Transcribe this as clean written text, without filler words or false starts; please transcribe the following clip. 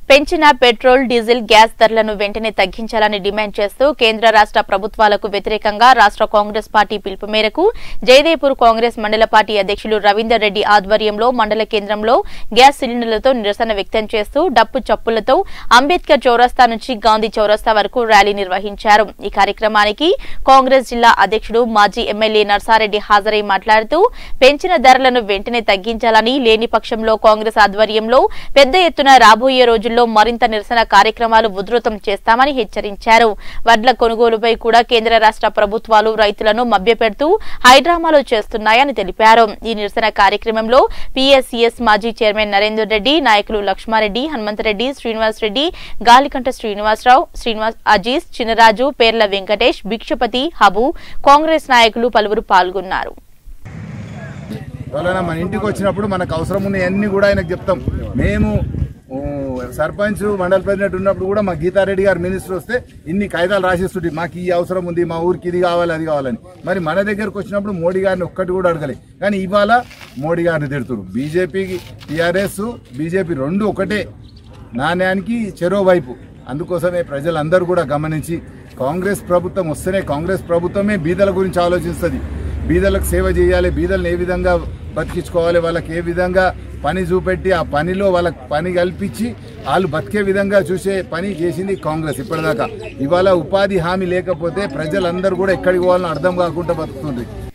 పెంచిన petrol diesel gas ధరలను వెంటనే తగ్గించాలని డిమాండ్ చేస్తూ కేంద్ర రాష్ట్ర ప్రభుత్వాలకు వ్యతిరేకంగా రాష్ట్ర కాంగ్రెస్ పార్టీ పిలుపు మేరకు జయదేపూర్ కాంగ్రెస్ మండల పార్టీ అధ్యక్షులు రవీందర్ రెడ్డి ఆధ్వర్యంలో మండల కేంద్రంలో గ్యాస్ సిలిండర్లతో నిరసన వ్యక్తం చేస్తూ డప్పు చప్పులతో అంబేద్కర్ చౌరస్తా నుంచి గాంధీ చౌరస్తా వరకు ర్యాలీ నిర్వహించారు। ఈ కార్యక్రమానికి కాంగ్రెస్ జిల్లా అధ్యక్షుడు మాజీ ఎమ్మెల్యే నర్సారెడ్డి హాజరై మాట్లాడుతూ పెంచిన ధరలను వెంటనే తగ్గించాలని లేని పక్షంలో కాంగ్రెస్ ఆధ్వర్యంలో పెద్ద ఎత్తున రాబోయే రోజుల్లో మరింత నిరసన కార్యక్రమాలు ఉధృతం చేస్తామని హెచ్చరించారు। వడ్ల కొనుగోలుపై కూడా కేంద్ర రాష్ట్ర ప్రభుత్వాలు రైతులను మభ్యపెడుతూ హైడ్రామాలో చేస్తున్నాయని తెలిపారు। ఈ నిరసన కార్యక్రమంలో పిఎస్సిఎస్ మాజీ చైర్మన్ నరేందర్ రెడ్డి, నాయకులు లక్ష్మారెడ్డి, హనుమంతరెడ్డి, శ్రీనివాస్ రెడ్డి, గాలికంట శ్రీనివాసరావు, అజీజ్, చినరాజు, పేర్ల వెంకటేష్, భిక్షపతి, హబు, కాంగ్రెస్ నాయకులు పలువురు పాల్గొన్నారు। మన ఇంటికి వచ్చినప్పుడు మనకు అవసరం ఉన్నవన్నీ కూడా ఆయనకు చెప్తాం। మేము సర్పంచ్ మండల ప్రెసిడెంట్ ఉన్నప్పుడు కూడా మా గీతారెడ్డి గారు మినిస్టర్ వస్తే ఇన్ని కాగితాలు రాసిస్తుంటే మాకు ఈ అవసరం ఉంది, మా ఊరికి ఇది కావాలి అది కావాలని। మరి మన దగ్గరకు వచ్చినప్పుడు మోడీ గారిని ఒక్కటి కూడా అడగలే, కానీ ఇవాళ మోడీ గారిని తిడుతున్నారు। బీజేపీకి టీఆర్ఎస్ బీజేపీ రెండు ఒకటే నాణ్యానికి చెరో వైపు। అందుకోసమే ప్రజలందరూ కూడా గమనించి కాంగ్రెస్ ప్రభుత్వం వస్తేనే కాంగ్రెస్ ప్రభుత్వమే బీదల గురించి ఆలోచిస్తుంది। బీదలకు సేవ చేయాలి, బీదలను ఏ విధంగా బతికించుకోవాలి, వాళ్ళకి ఏ విధంగా పని చూపెట్టి ఆ పనిలో వాళ్ళకి పని కల్పించి వాళ్ళు బతికే విధంగా చూసే పని చేసింది కాంగ్రెస్ ఇప్పటిదాకా। ఇవాళ ఉపాధి హామీ లేకపోతే ప్రజలందరూ కూడా ఎక్కడికి పోవాలని అర్థం కాకుండా బతుకుతుంది।